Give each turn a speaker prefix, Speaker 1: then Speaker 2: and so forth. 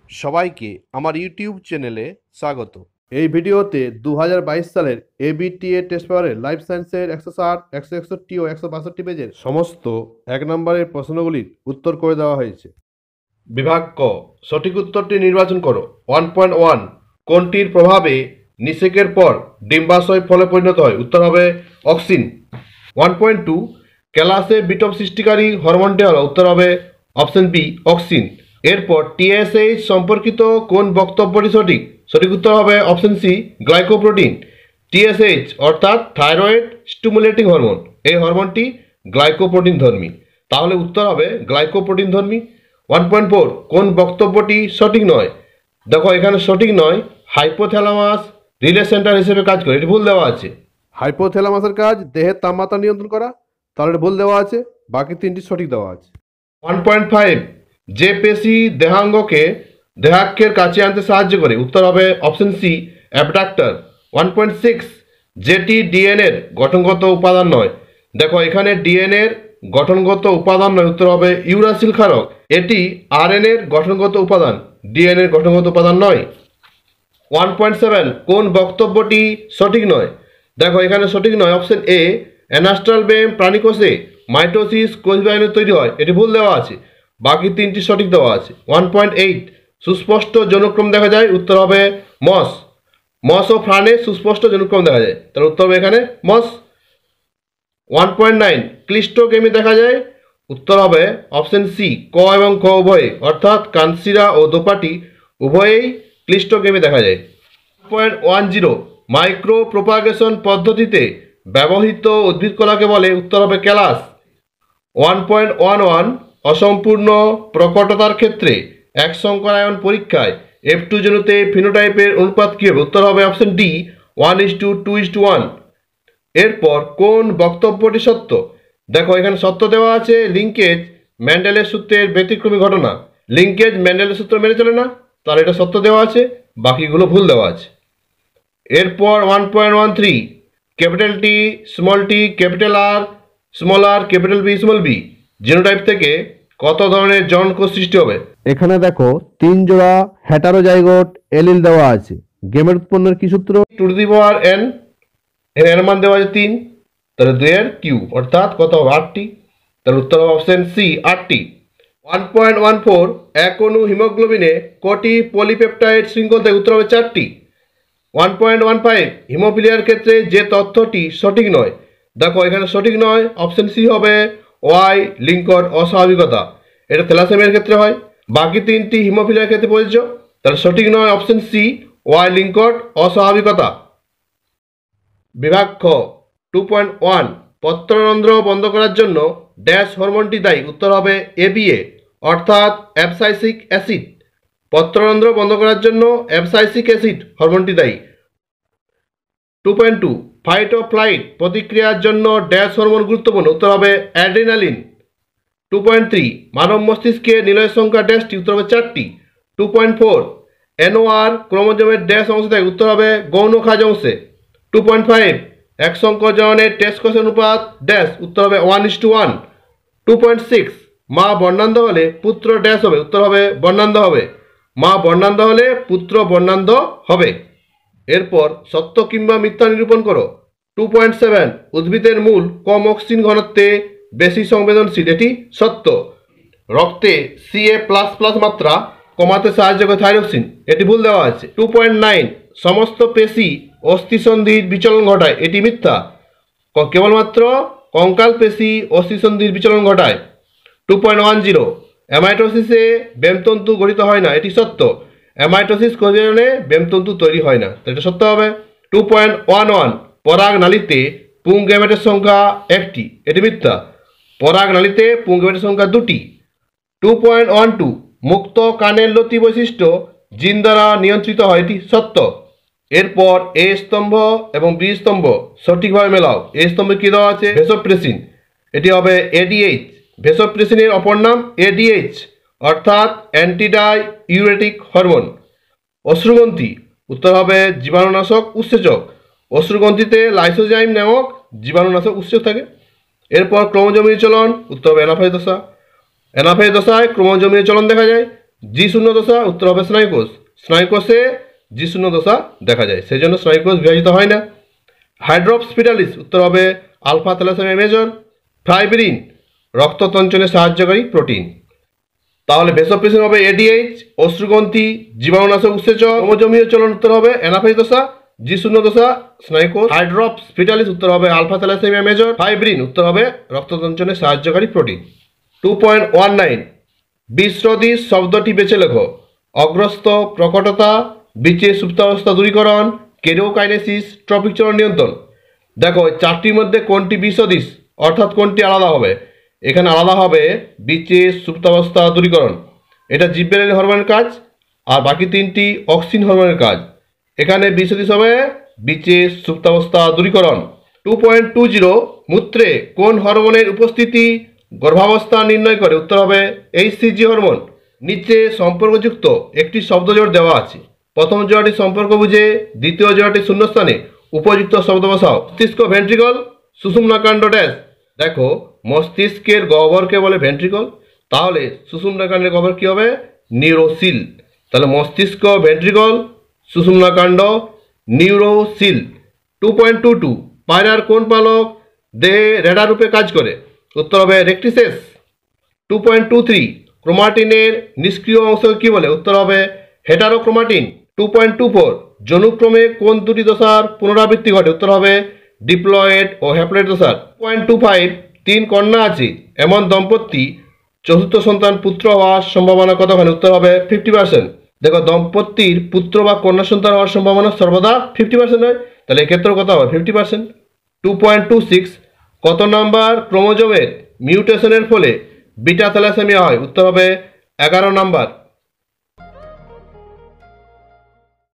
Speaker 1: সবাইকে আমার ইউটিউব চ্যানেলে স্বাগত।
Speaker 2: এই ভিডিওতে 2022 সালের এবিটিএ টেস্ট পেপারের লাইফ সায়েন্সের 160, 161 ও 162 পেজের সমস্ত 1 নম্বরের প্রশ্নগুলির উত্তর করে দেওয়া হয়েছে।
Speaker 1: বিভাগ ক, সঠিক উত্তরটি নির্বাচন করো। 1.1 কোনটির প্রভাবে নিষেকের পর ডিম্বাশয় ফলে পরিণত হয়? উত্তর হবে অক্সিন। 1.2 ক্যালাসে বিটপ সৃষ্টিকারী হরমোনটি হলো? উত্তর হবে অপশন বি অক্সিন। এরপর টিএসএইচ সম্পর্কিত কোন বক্তব্যটি সঠিক? সঠিক উত্তর হবে অপশন সি গ্লাইকোপ্রোটিন। টিএসএইচ অর্থাৎ থাইরয়েড স্টিমুলেটিং হরমোন, এই হরমোনটি গ্লাইকোপ্রোটিন ধর্মী, তাহলে উত্তর হবে গ্লাইকোপ্রোটিন ধর্মী। 1.4 কোন বক্তব্যটি সঠিক নয়? দেখো এখানে সঠিক নয়, হাইপোথ্যালামাস রিলে সেন্টার হিসেবে কাজ করে, এটি ভুল দেওয়া আছে।
Speaker 2: হাইপোথ্যালামাসের কাজ দেহের তাপমাত্রা নিয়ন্ত্রণ করা, তাহলে ভুল দেওয়া আছে, বাকি তিনটি সঠিক দেওয়া আছে।
Speaker 1: 1.5 যে পেশি দেহাঙ্গকে কাছে আনতে সাহায্য করে? উত্তর হবে অপশন সি অ্যাবডাক্টর। 1.6 যেটি ডিএনএর গঠনগত উপাদান নয়? দেখো এখানে ডিএনএর গঠনগত উপাদান নয়, উত্তর হবে ইউরাসিল ক্ষারক। এটি আরএনএর গঠনগত উপাদান, ডিএনএর গঠনগত উপাদান নয়। 1.7 কোন বক্তব্যটি সঠিক নয়? দেখো এখানে সঠিক নয়, অপশন এ অ্যানাস্ট্রাল বেম প্রাণীকোষে মাইটোসিস কোষবাহিনী তৈরি হয়, এটি ভুল দেওয়া আছে, বাকি তিনটি সঠিক দেওয়া আছে। 1.8 সুস্পষ্ট যৌনক্রম দেখা যায়? উত্তর হবে মস ও প্রাণে সুস্পষ্ট যৌনক্রম দেখা যায়, তার উত্তর হবে এখানে মস। 1.9 ক্লিস্টোকেমি দেখা যায়? উত্তর হবে অপশন সি ক এবং খ উভয়ে, অর্থাৎ কানসিরা ও দোপাটি উভয়েই ক্লিস্টোকেমি দেখা যায়। 1.10 মাইক্রো প্রোপাগেশন পদ্ধতিতে ব্যবহৃত উদ্ভিদ কলাকে বলে? উত্তর হবে ক্যালাস। 1.11 অসম্পূর্ণ প্রকটতার ক্ষেত্রে এক সংকরায়ন পরীক্ষায় F2 জনুতে ফিনোটাইপের অনুপাত কী হবে? উত্তর হবে অপশন ডি 1:2:1। এরপর কোন বক্তব্যটি সত্য? দেখো এখানে সত্য দেওয়া আছে লিঙ্কেজ ম্যান্ডেলের সূত্রের ব্যতিক্রমী ঘটনা, লিঙ্কেজ ম্যান্ডেলের সূত্র মেনে চলে না, তাহলে এটা সত্য দেওয়া আছে, বাকিগুলো ভুল দেওয়া আছে। এরপর 1.13 capital T small T capital R small R capital B small B genotype থেকে কত ধরনের জননকোষ সৃষ্টি হবে?
Speaker 2: এখানে দেখো 3 জোড়া হেটারোজাইগোট এলিল দেওয়া আছে। গেমেট উৎপন্নের কি সূত্র?
Speaker 1: 2n, এর মান দেওয়া আছে 3, তাহলে 2 এর কিউব, অর্থাৎ কত হবে 8টি, তাহলে উত্তর হবে অপশন সি 8টি। 1.14 এক অণু হিমোগ্লোবিনে কটি পলিপেপটাইড শৃঙ্খল থাকে? উত্তর হবে 4টি। 1.15 হিমোফিলিয়ার ক্ষেত্রে যে তথ্যটি সঠিক নয়? দেখো এখানে সঠিক নয়, অপশন সি হবে ওয়াই লিঙ্কড অস্বাভাবিকতা, এটা থ্যালাসেমিয়ার ক্ষেত্রে হয়, বাকি তিনটি হিমোফিলিয়ার ক্ষেত্রে প্রযোজ্য, তাহলে সঠিক নয়, অপশন সি ওয়াই লিঙ্কড অস্বাভাবিকতা। বিভাগ খ 2.1 পত্ররন্ধ্র বন্ধ করার জন্য ড্যাশ হরমোনটি দায়ী? উত্তর হবে এবিএ অর্থাৎ অ্যাবসাইসিক অ্যাসিড। পত্ররন্ধ্র বন্ধ করার জন্য অ্যাবসাইসিক অ্যাসিড হরমোনটি দায়ী। 2.2 ফাইট ও ফ্লাইট প্রতিক্রিয়ার জন্য ড্যাশ হরমোন গুরুত্বপূর্ণ? উত্তর হবে অ্যাড্রিনালিন। 2.3 মানব মস্তিষ্কে নিলয়ের সংখ্যা ড্যাশটি? উত্তর হবে 4টি। 2.4 এনওআর ক্রোমোজোমের ড্যাশ অংশ থাকে? উত্তর হবে গৌণ খাজ অংশে। 2.5 এক সংখ্যক জননের টেস্ট কোষের অনুপাত ড্যাশ? উত্তর হবে 1:1। 2.6 মা বর্ণান্ধ হলে পুত্র ড্যাশ হবে? উত্তর হবে বর্ণান্ধ হবে, মা বর্ণান্ধ হলে পুত্র বর্ণান্ধ হবে। এরপর সত্য কিংবা মিথ্যা নিরূপণ করো। 2.7 উদ্ভিদের মূল কম অক্সিজেন ঘনত্বে বেশি সংবেদনশীল, এটি সত্য। রক্তে Ca++ মাত্রা কমাতে সাহায্য করে থাইরক্সিন, এটি ভুল দেওয়া আছে। 2.9 সমস্ত পেশি অস্থিসন্ধির বিচলন ঘটায়, এটি মিথ্যা, কেবলমাত্র কঙ্কাল পেশি অস্থিসন্ধির বিচলন ঘটায়। 2.10 অ্যামাইটোসিসে ব্যামতন্তু গঠিত হয় না, এটি সত্য, অ্যামাইটোসিস কোষবিভাজনে ব্যামতন্তু তৈরি হয় না, এটা সত্য হবে। 2.11 পরাগ নালীতে পুং গ্যামেটের সংখ্যা 1টি, এটি মিথ্যা, পরাগ নালীতে পুং গ্যামেটের সংখ্যা 2টি। 2.12 মুক্ত কানের লতি বৈশিষ্ট্য জিন দ্বারা নিয়ন্ত্রিত হয়, এটি সত্য। এরপর এ স্তম্ভ এবং বি স্তম্ভ সঠিকভাবে মেলাও। এ স্তম্ভে কী দেওয়া আছে? ভেসোপ্রেসিন, এটি হবে এডিএইচ। ভেসোপ্রেসিনের অপর নাম এডিএইচ অর্থাৎ অ্যান্টিডাই ইউরেটিক হরমোন। অশ্রুগ্রন্থি, উত্তর হবে জীবাণুনাশক উৎসেচক, অশ্রুগ্রন্থিতে লাইসোজাইম নামক জীবাণুনাশক উৎসেচক থাকে। এরপর ক্রোমোজোমীয় চলন, উত্তর হবে অ্যানাফেজ দশা, অ্যানাফেজ দশায় ক্রোমোজোমীয় চলন দেখা যায়। G0 দশা উত্তর হবে স্নায়ুকোষ। স্নায়ুকোষে G0 দশা দেখা যায়, সেই জন্য স্নায়ুকোষ বিভাজিত হয় না। হাইড্রোপস ফিটালিস উত্তর হবে আলফা থ্যালাসেমিয়া মেজর। ফাইব্রিন রক্ততঞ্চনে সাহায্যকারী প্রোটিন। তাহলে ভেসোপ্রেসিন হবে ADH, অশ্রুগ্রন্থি, জীবাণুনাশক উৎসেচক। ক্রোমোজোমীয় চলন উত্তর হবে অ্যানাফেজ দশা। G0 দশা স্নায়ুকোষ। হাইড্রোপস ফিটালিস উত্তর হবে আলফা থ্যালাসেমিয়া মেজর। ফাইব্রিন উত্তর হবে রক্ততঞ্চনে সাহায্যকারী প্রোটিন। 2.19 বিশ্রোদি শব্দটি বেছে লেখো। অগ্রস্ত, প্রকটতা, বীচের সুপ্তাবস্থা দূরীকরণ, কেরিওকাইনেসিস, ট্রপিক চলন নিয়ন্ত্রণ। দেখো চারটির মধ্যে কোনটি বিসদৃশ অর্থাৎ কোনটি আলাদা হবে? এখানে আলাদা হবে বীচের সুপ্তাবস্থা দূরীকরণ, এটা জিব্রেলিন হরমোনের কাজ, আর বাকি তিনটি অক্সিন হরমোনের কাজ। এখানে বিসদৃশ হবে বীচের সুপ্তাবস্থা দূরীকরণ। 2.20 মূত্রে কোন হরমোনের উপস্থিতি গর্ভাবস্থা নির্ণয় করে? উত্তর হবে HCG হরমোন। নিচে সম্পর্কযুক্ত একটি শব্দজোড় দেওয়া আছে। প্রথম জোড়াটি সম্পর্ক বুঝে, দ্বিতীয় জোড়াটি শূন্যস্থানে উপযুক্ত শব্দ বসাও। মস্তিষ্ক ভেন্ট্রিকল, সুষুম্নাকাণ্ড ড্যাশ। দেখো মস্তিষ্কের গহ্বরকে বলে ভেন্ট্রিকল, তাহলে সুষুম্নাকাণ্ডের গহ্বর কি হবে? নিউরোসিল। তাহলে মস্তিষ্ক ভেন্ট্রিকল, সুষুম্নাকাণ্ড নিউরোসিল। 2.22 পায়রার কোন পালক দেহে রেডার রূপে কাজ করে? উত্তর হবে রেকটিসেস। 2.23 ক্রোমাটিনের নিষ্ক্রিয় অংশকে কি বলে? উত্তর হবে হেটারোক্রোমাটিন। 2.24 যৌনক্রমে কোন দুটি দশার পুনরাবৃত্তি ঘটে? উত্তর হবে ডিপ্লয়েড ও হ্যাপ্লয়েড দশার। 2.25 তিন কন্যা আছে এমন দম্পতি চতুর্থ সন্তান পুত্র হওয়ার সম্ভাবনা কতখানি? উত্তর হবে 50%। দেখো দম্পতির পুত্র বা কন্যা সন্তান হওয়ার সম্ভাবনা সর্বদা 50% হয়, তাহলে এক্ষেত্রেও কত হবে? 50%। 2.26 কত নাম্বার ক্রোমোজোমের মিউটেশনের ফলে বিটা থ্যালাসেমিয়া হয়? উত্তর হবে 11 নাম্বার।